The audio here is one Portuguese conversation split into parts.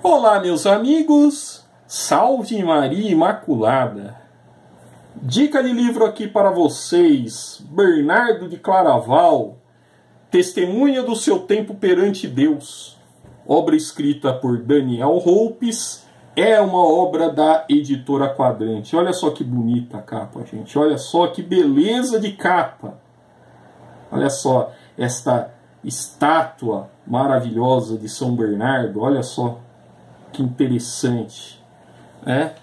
Olá, meus amigos, salve Maria Imaculada. Dica de livro aqui para vocês, Bernardo de Claraval, Testemunha do seu tempo perante Deus, obra escrita por Daniel Roupes, é uma obra da editora Quadrante. Olha só que bonita a capa, gente, olha só que beleza de capa. Olha só esta estátua maravilhosa de São Bernardo, olha só. Que interessante, né?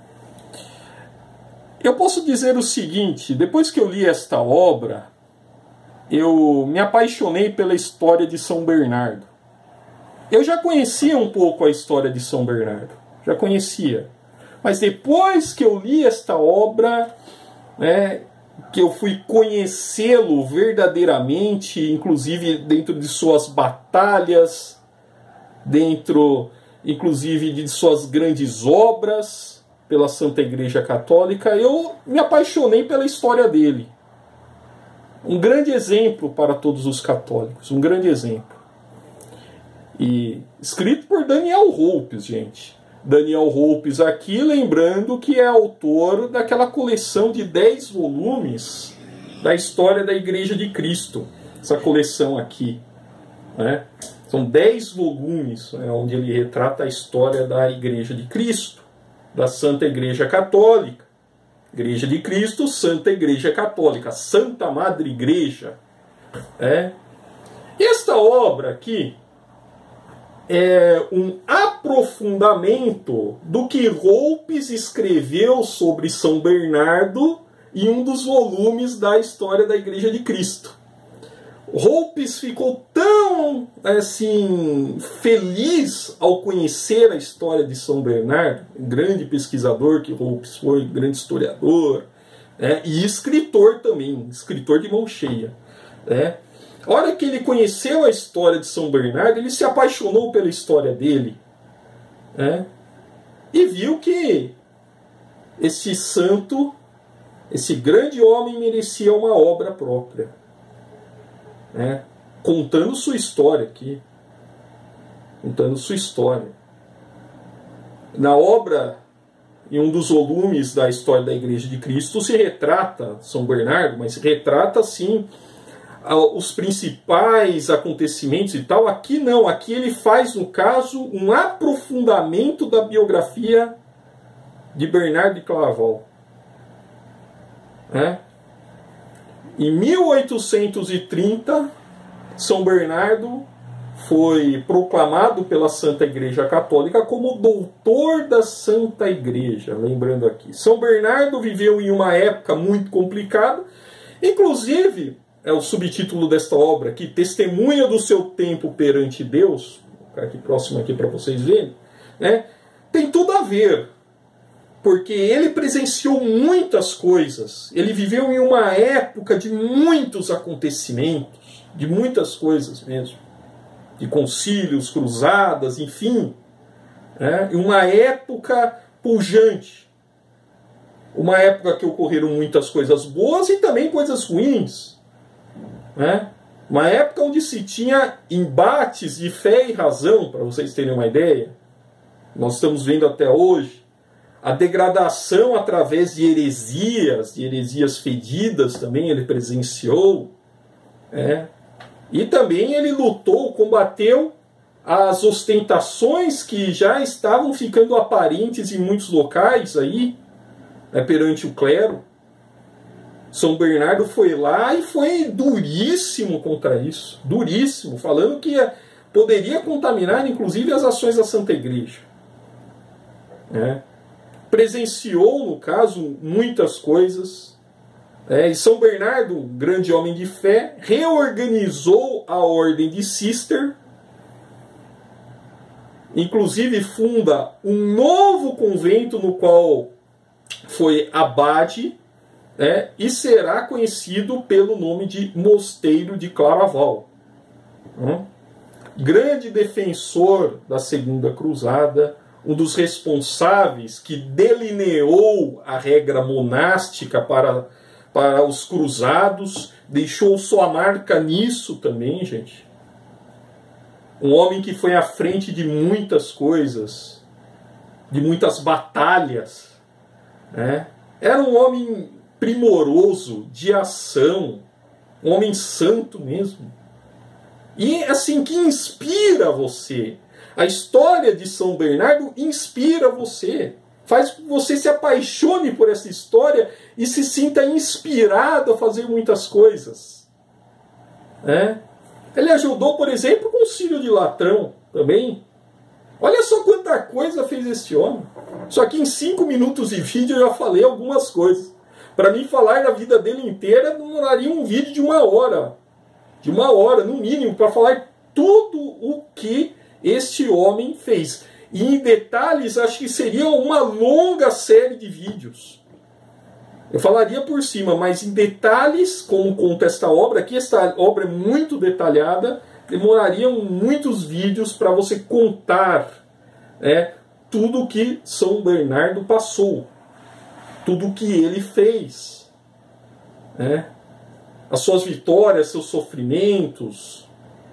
Eu posso dizer o seguinte, depois que eu li esta obra, eu me apaixonei pela história de São Bernardo. Eu já conhecia um pouco a história de São Bernardo, já conhecia. Mas depois que eu li esta obra, que eu fui conhecê-lo verdadeiramente, inclusive dentro de suas batalhas, inclusive de suas grandes obras pela Santa Igreja Católica, eu me apaixonei pela história dele. Um grande exemplo para todos os católicos, um grande exemplo. E escrito por Daniel Roupes, gente. Daniel Roupes aqui, lembrando que é autor daquela coleção de 10 volumes da história da Igreja de Cristo. Essa coleção aqui, né? São 10 volumes, onde ele retrata a história da Igreja de Cristo, da Santa Igreja Católica. Igreja de Cristo, Santa Igreja Católica, Santa Madre Igreja. Esta obra aqui é um aprofundamento do que Roupes escreveu sobre São Bernardo em um dos volumes da história da Igreja de Cristo. Roupes ficou tão feliz ao conhecer a história de São Bernardo, um grande pesquisador que Roupes foi, grande historiador, e escritor também, escritor de mão cheia. A hora que ele conheceu a história de São Bernardo, ele se apaixonou pela história dele, e viu que esse santo, esse grande homem, merecia uma obra própria. Contando sua história aqui. Contando sua história. Na obra, em um dos volumes da história da Igreja de Cristo, se retrata São Bernardo, mas se retrata, sim, os principais acontecimentos e tal. Aqui não, aqui ele faz, no caso, um aprofundamento da biografia de Bernardo de Claraval. Em 1830, São Bernardo foi proclamado pela Santa Igreja Católica como doutor da Santa Igreja. Lembrando aqui, São Bernardo viveu em uma época muito complicada. Inclusive, é o subtítulo desta obra aqui, Testemunha do seu tempo perante Deus. Vou colocar aqui próximo aqui para vocês verem. Tem tudo a ver. Porque ele presenciou muitas coisas. Ele viveu em uma época de muitos acontecimentos, de muitas coisas mesmo. De concílios, cruzadas, enfim. Uma época pujante. Uma época que ocorreram muitas coisas boas e também coisas ruins. Uma época onde se tinha embates de fé e razão, para vocês terem uma ideia. Nós estamos vendo até hoje a degradação através de heresias fedidas também ele presenciou. E também ele lutou, combateu as ostentações que já estavam ficando aparentes em muitos locais aí, perante o clero. São Bernardo foi lá e foi duríssimo contra isso. Duríssimo, falando que poderia contaminar inclusive as ações da Santa Igreja. Presenciou, no caso, muitas coisas. E São Bernardo, grande homem de fé, reorganizou a ordem de Cister. Inclusive funda um novo convento no qual foi abade, e será conhecido pelo nome de Mosteiro de Claraval. Grande defensor da Segunda Cruzada, um dos responsáveis que delineou a regra monástica para os cruzados, deixou sua marca nisso também, gente. um homem que foi à frente de muitas coisas, de muitas batalhas, né? Era um homem primoroso, de ação, um homem santo mesmo. E assim, que inspira você. A história de São Bernardo inspira você. Faz que você se apaixone por essa história e se sinta inspirado a fazer muitas coisas. Ele ajudou, por exemplo, com o Círio de Latrão também. Olha só quanta coisa fez esse homem. Só que em 5 minutos de vídeo eu já falei algumas coisas. Para mim, falar da vida dele inteira demoraria um vídeo de 1 hora. De 1 hora, no mínimo, para falar tudo o que este homem fez. E em detalhes, acho que seria uma longa série de vídeos. Eu falaria por cima, mas em detalhes, como conta esta obra, aqui esta obra é muito detalhada, demorariam muitos vídeos para você contar tudo o que São Bernardo passou, tudo o que ele fez, as suas vitórias, seus sofrimentos,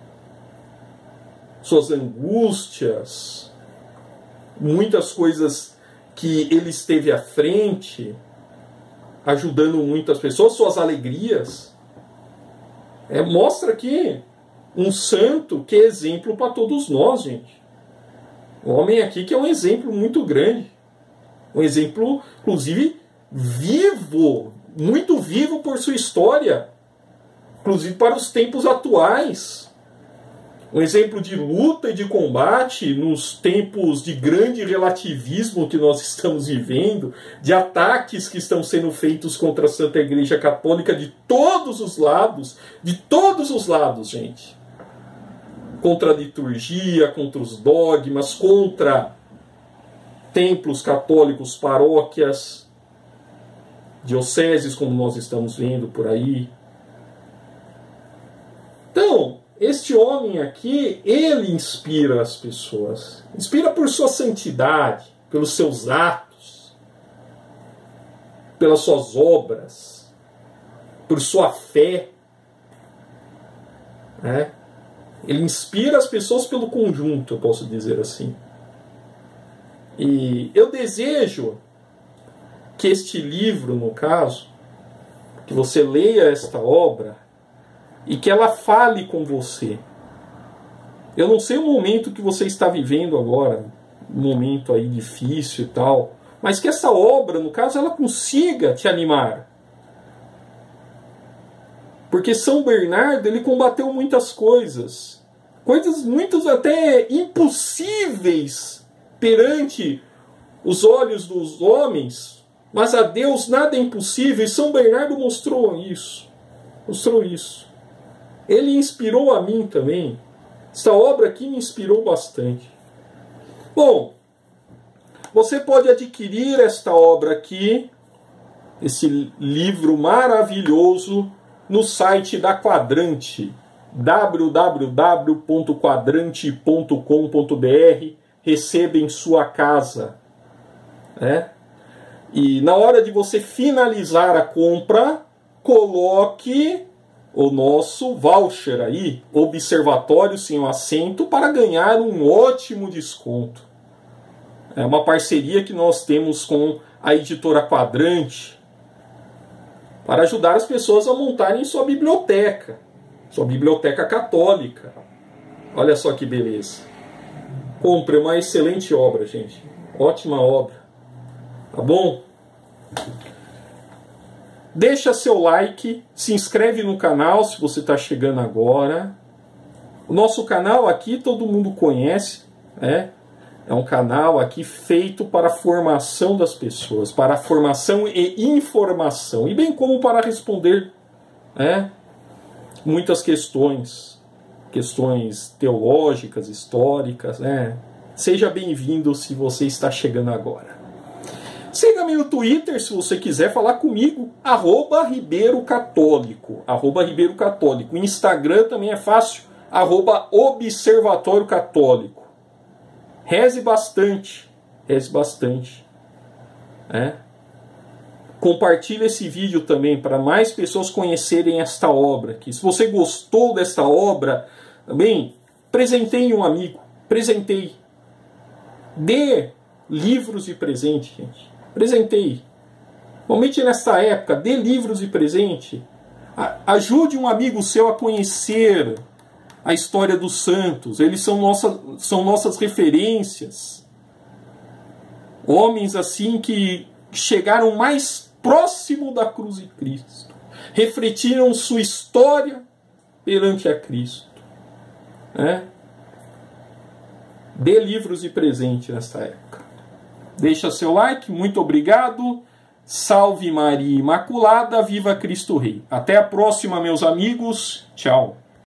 suas angústias, muitas coisas que ele esteve à frente, ajudando muitas pessoas, suas alegrias. Mostra aqui um santo que é exemplo para todos nós, gente. Um homem aqui que é um exemplo muito grande. Um exemplo, inclusive, vivo, muito vivo por sua história, inclusive para os tempos atuais. Um exemplo de luta e de combate nos tempos de grande relativismo que nós estamos vivendo, de ataques que estão sendo feitos contra a Santa Igreja Católica de todos os lados, gente. Contra a liturgia, contra os dogmas, contra templos católicos, paróquias, dioceses, como nós estamos vendo por aí. Então, este homem aqui, ele inspira as pessoas. Inspira por sua santidade, pelos seus atos, pelas suas obras, por sua fé. Ele inspira as pessoas pelo conjunto, eu posso dizer assim. E eu desejo que este livro, no caso, que você leia esta obra, e que ela fale com você. Eu não sei o momento que você está vivendo agora, um momento aí difícil e tal, mas que essa obra, no caso, ela consiga te animar. Porque São Bernardo, ele combateu muitas coisas muitas até impossíveis perante os olhos dos homens, mas a Deus nada é impossível, e São Bernardo mostrou isso. Ele inspirou a mim também. Essa obra aqui me inspirou bastante. Bom, você pode adquirir esta obra aqui, esse livro maravilhoso, no site da Quadrante, www.quadrante.com.br. Receba em sua casa. E na hora de você finalizar a compra, coloque o nosso voucher aí, Observatório Sem o Acento, para ganhar um ótimo desconto. É uma parceria que nós temos com a editora Quadrante para ajudar as pessoas a montarem sua biblioteca católica. Olha só que beleza. Compre, uma excelente obra, gente. Ótima obra. Tá bom? Deixa seu like, se inscreve no canal se você está chegando agora. O nosso canal aqui todo mundo conhece, É um canal aqui feito para a formação das pessoas, para a formação e informação, e bem como para responder muitas questões teológicas, históricas. Seja bem-vindo se você está chegando agora. Siga-me no Twitter se você quiser falar comigo, @RibeiroCatólico. O Instagram também é fácil, @Observatório Católico. Reze bastante. Compartilhe esse vídeo também para mais pessoas conhecerem esta obra. Que se você gostou desta obra, também Presenteie um amigo. Presenteie. Dê livros de presente, gente. Presenteie. Normalmente nessa época, dê livros de presente. Ajude um amigo seu a conhecer a história dos santos. Eles são nossas referências. Homens assim que chegaram mais próximo da cruz de Cristo. Refletiram sua história perante a Cristo. Dê livros de presente nessa época. Deixa seu like, muito obrigado. Salve Maria Imaculada, viva Cristo Rei. Até a próxima, meus amigos. Tchau.